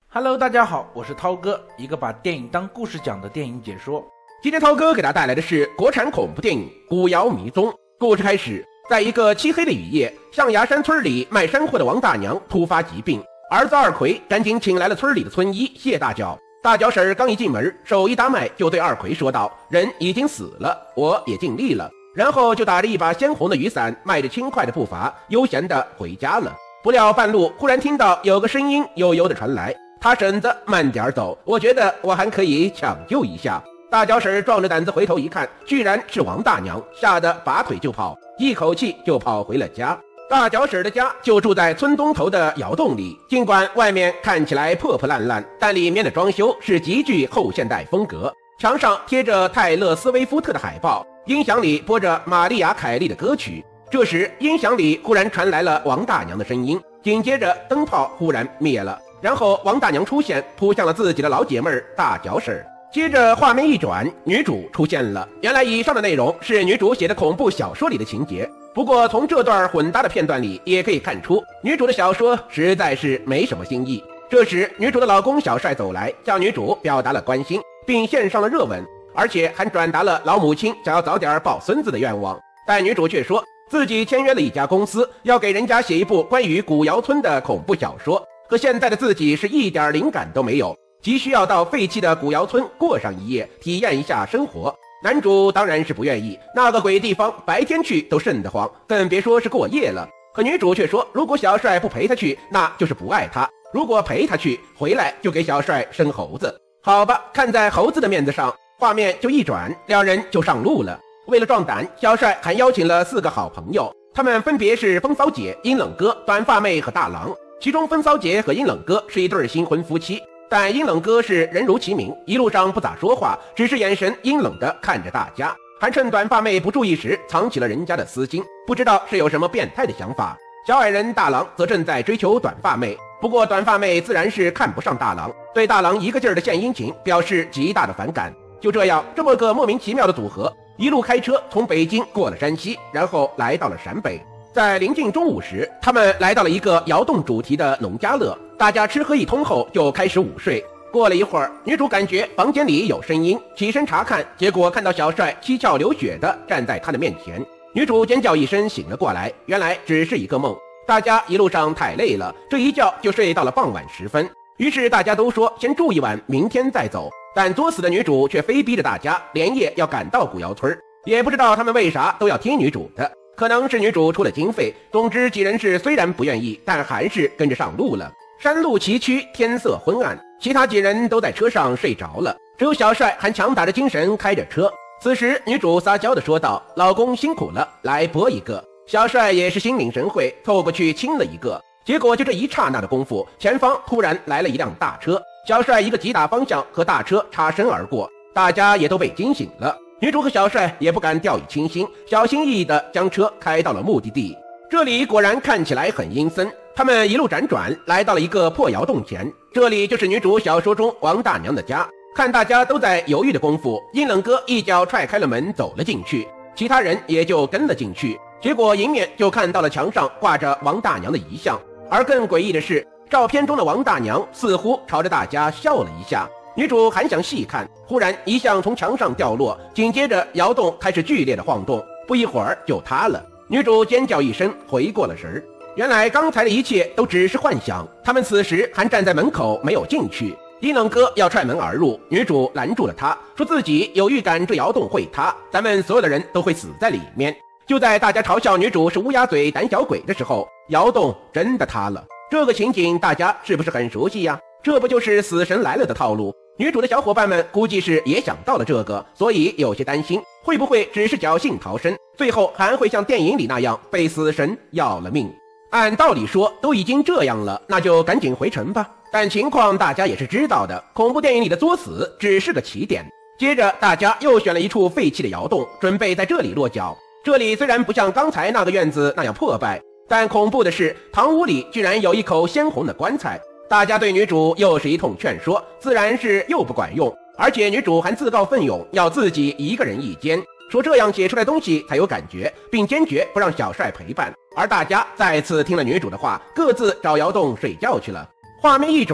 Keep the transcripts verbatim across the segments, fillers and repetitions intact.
Hello， 大家好，我是涛哥，一个把电影当故事讲的电影解说。 今天涛哥给大家带来的是国产恐怖电影《古窑迷踪》。故事开始，在一个漆黑的雨夜，象牙山村里卖山货的王大娘突发疾病，儿子二奎赶紧请来了村里的村医谢大脚。大脚婶刚一进门，手一搭脉就对二奎说道：“人已经死了，我也尽力了。”然后就打着一把鲜红的雨伞，迈着轻快的步伐，悠闲地回家了。不料半路忽然听到有个声音悠悠地传来：“他婶子慢点走，我觉得我还可以抢救一下。”大脚婶壮着胆子回头一看，居然是王大娘，吓得拔腿就跑，一口气就跑回了家。大脚婶的家就住在村东头的窑洞里，尽管外面看起来破破烂烂，但里面的装修是极具后现代风格，墙上贴着泰勒斯威夫特的海报，音响里播着玛丽亚凯莉的歌曲。这时音响里忽然传来了王大娘的声音，紧接着灯泡忽然灭了，然后王大娘出现，扑向了自己的老姐妹儿大脚婶。接着画面一转，女主出现了。原来以上的内容是女主写的恐怖小说里的情节，不过从这段混搭的片段里也可以看出，女主的小说实在是没什么新意。这时女主的老公小帅走来，向女主表达了关心，并献上了热吻，而且还转达了老母亲想要早点抱孙子的愿望。但女主却说自己签约了一家公司，要给人家写一部关于古窑村的恐怖小说，和现在的自己是一点灵感都没有，急需要到废弃的古窑村过上一夜，体验一下生活。男主当然是不愿意，那个鬼地方白天去都瘆得慌，更别说是过夜了。可女主却说，如果小帅不陪她去，那就是不爱他；如果陪他去，回来就给小帅生猴子。好吧，看在猴子的面子上，画面就一转，两人就上路了。为了壮胆，小帅还邀请了四个好朋友，他们分别是风骚姐、阴冷哥、短发妹和大郎。其中风骚姐和阴冷哥是一对新婚夫妻，但阴冷哥是人如其名，一路上不咋说话，只是眼神阴冷地看着大家，还趁短发妹不注意时藏起了人家的私心，不知道是有什么变态的想法。小矮人大郎则正在追求短发妹，不过短发妹自然是看不上大郎，对大郎一个劲儿的献殷勤表示极大的反感。就这样，这么个莫名其妙的组合，一路开车从北京过了山西，然后来到了陕北。在临近中午时，他们来到了一个窑洞主题的农家乐，大家吃喝一通后就开始午睡。过了一会儿，女主感觉房间里有声音，起身查看，结果看到小帅七窍流血的站在她的面前。女主尖叫一声醒了过来，原来只是一个梦。大家一路上太累了，这一觉就睡到了傍晚时分。于是大家都说先住一晚，明天再走。但作死的女主却非逼着大家连夜要赶到古窑村，也不知道他们为啥都要听女主的，可能是女主出了经费。总之几人是虽然不愿意，但还是跟着上路了。山路崎岖，天色昏暗，其他几人都在车上睡着了，只有小帅还强打着精神开着车。此时女主撒娇地说道：“老公辛苦了，来啵一个。”小帅也是心领神会，凑过去亲了一个。结果就这一刹那的功夫，前方突然来了一辆大车，小帅一个急打方向和大车擦身而过，大家也都被惊醒了。女主和小帅也不敢掉以轻心，小心翼翼地将车开到了目的地。这里果然看起来很阴森，他们一路辗转来到了一个破窑洞前，这里就是女主小说中王大娘的家。看大家都在犹豫的功夫，阴冷哥一脚踹开了门走了进去，其他人也就跟了进去。结果迎面就看到了墙上挂着王大娘的遗像，而更诡异的是，照片中的王大娘似乎朝着大家笑了一下。女主还想细看，忽然遗像从墙上掉落，紧接着窑洞开始剧烈的晃动，不一会儿就塌了。女主尖叫一声，回过了神儿。原来刚才的一切都只是幻想，他们此时还站在门口没有进去。阴冷哥要踹门而入，女主拦住了他，说自己有预感这窑洞会塌，咱们所有的人都会死在里面。就在大家嘲笑女主是乌鸦嘴胆小鬼的时候，窑洞真的塌了。这个情景大家是不是很熟悉呀？这不就是死神来了的套路？女主的小伙伴们估计是也想到了这个，所以有些担心会不会只是侥幸逃生，最后还会像电影里那样被死神要了命。按道理说都已经这样了，那就赶紧回城吧。但情况大家也是知道的，恐怖电影里的作死只是个起点。接着大家又选了一处废弃的窑洞，准备在这里落脚。这里虽然不像刚才那个院子那样破败，但恐怖的是堂屋里居然有一口鲜红的棺材。大家对女主又是一通劝说，自然是又不管用，而且女主还自告奋勇要自己一个人一间，说这样写出来东西才有感觉，并坚决不让小帅陪伴。而大家再次听了女主的话，各自找窑洞睡觉去了。画面一转，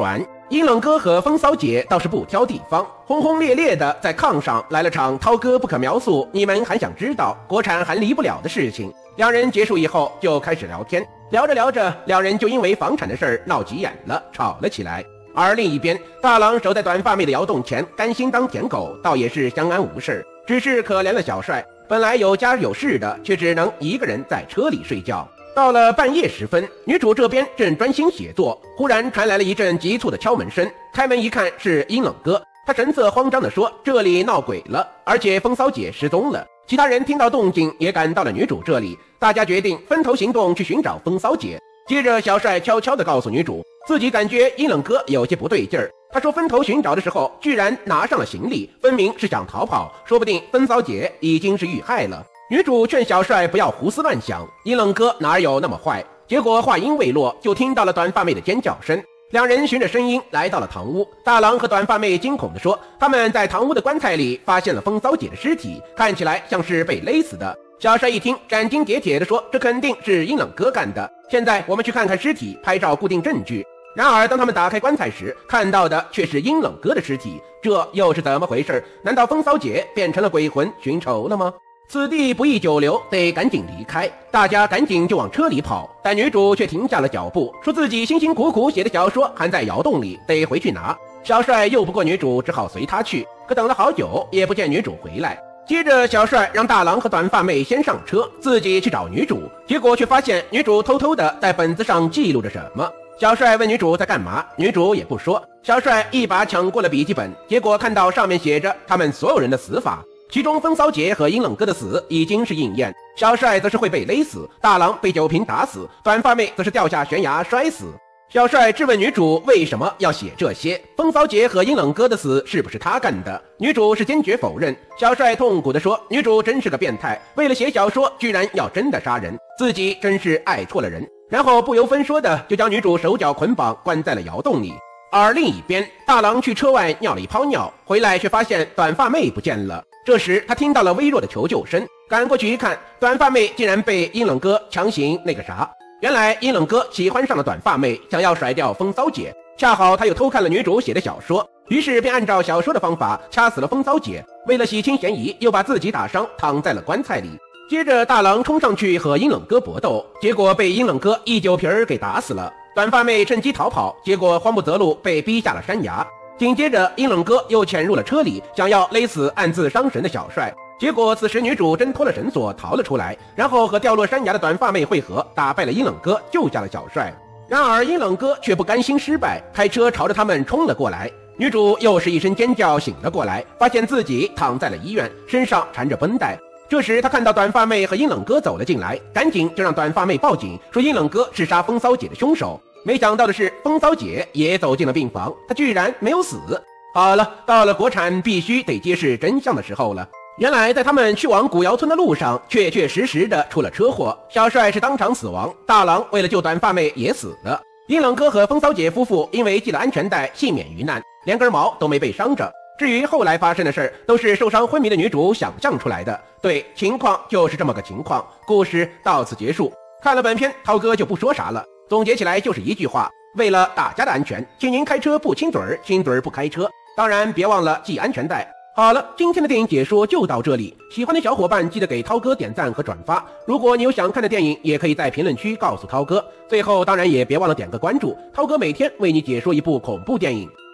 阴冷哥和风骚姐倒是不挑地方，轰轰烈烈的在炕上来了场涛哥不可描述，你们还想知道国产还离不了的事情。两人结束以后就开始聊天，聊着聊着，两人就因为房产的事儿闹急眼了，吵了起来。而另一边，大郎守在短发妹的窑洞前，甘心当舔狗，倒也是相安无事。只是可怜了小帅，本来有家有室的，却只能一个人在车里睡觉。到了半夜时分，女主这边正专心写作，忽然传来了一阵急促的敲门声。开门一看，是阴冷哥，他神色慌张地说：“这里闹鬼了，而且风骚姐失踪了。”其他人听到动静也赶到了女主这里，大家决定分头行动去寻找风骚姐。接着小帅悄悄地告诉女主，自己感觉阴冷哥有些不对劲儿。他说分头寻找的时候居然拿上了行李，分明是想逃跑，说不定风骚姐已经是遇害了。女主劝小帅不要胡思乱想，阴冷哥哪有那么坏。结果话音未落，就听到了短发妹的尖叫声。两人循着声音来到了堂屋，大郎和短发妹惊恐地说，他们在堂屋的棺材里发现了风骚姐的尸体，看起来像是被勒死的。小帅一听，斩钉截铁地说，这肯定是阴冷哥干的，现在我们去看看尸体，拍照固定证据。然而当他们打开棺材时，看到的却是阴冷哥的尸体，这又是怎么回事？难道风骚姐变成了鬼魂寻仇了吗？此地不宜久留，得赶紧离开。大家赶紧就往车里跑，但女主却停下了脚步，说自己辛辛苦苦写的小说还在窑洞里，得回去拿。小帅拗不过女主，只好随她去。可等了好久，也不见女主回来。接着小帅让大郎和短发妹先上车，自己去找女主，结果却发现女主偷偷的在本子上记录着什么。小帅问女主在干嘛，女主也不说。小帅一把抢过了笔记本，结果看到上面写着他们所有人的死法，其中风骚姐和阴冷哥的死已经是应验，小帅则是会被勒死，大郎被酒瓶打死，短发妹则是掉下悬崖摔死。小帅质问女主为什么要写这些，风骚姐和阴冷哥的死是不是他干的？女主是坚决否认。小帅痛苦地说，女主真是个变态，为了写小说居然要真的杀人，自己真是爱错了人。然后不由分说的就将女主手脚捆绑关在了窑洞里。而另一边，大郎去车外尿了一泡尿，回来却发现短发妹不见了。这时他听到了微弱的求救声，赶过去一看，短发妹竟然被阴冷哥强行那个啥。原来阴冷哥喜欢上了短发妹，想要甩掉风骚姐，恰好他又偷看了女主写的小说，于是便按照小说的方法掐死了风骚姐，为了洗清嫌疑，又把自己打伤躺在了棺材里。接着大郎冲上去和阴冷哥搏斗，结果被阴冷哥一酒瓶儿给打死了。短发妹趁机逃跑，结果慌不择路，被逼下了山崖。紧接着阴冷哥又潜入了车里，想要勒死暗自伤神的小帅，结果此时女主挣脱了绳索逃了出来，然后和掉落山崖的短发妹会合，打败了阴冷哥，救下了小帅。然而阴冷哥却不甘心失败，开车朝着他们冲了过来。女主又是一声尖叫醒了过来，发现自己躺在了医院，身上缠着绷带。这时他看到短发妹和阴冷哥走了进来，赶紧就让短发妹报警，说阴冷哥是杀风骚姐的凶手。没想到的是，风骚姐也走进了病房，她居然没有死。好了，到了国产必须得揭示真相的时候了。原来在他们去往古窑村的路上，确确实实的出了车祸，小帅是当场死亡，大郎为了救短发妹也死了。阴冷哥和风骚姐夫妇因为系了安全带幸免于难，连根毛都没被伤着。至于后来发生的事，都是受伤昏迷的女主想象出来的。对，情况就是这么个情况。故事到此结束。看了本片，涛哥就不说啥了，总结起来就是一句话：为了大家的安全，请您开车不亲嘴儿，亲嘴儿不开车。当然，别忘了系安全带。好了，今天的电影解说就到这里。喜欢的小伙伴记得给涛哥点赞和转发。如果你有想看的电影，也可以在评论区告诉涛哥。最后，当然也别忘了点个关注，涛哥每天为你解说一部恐怖电影。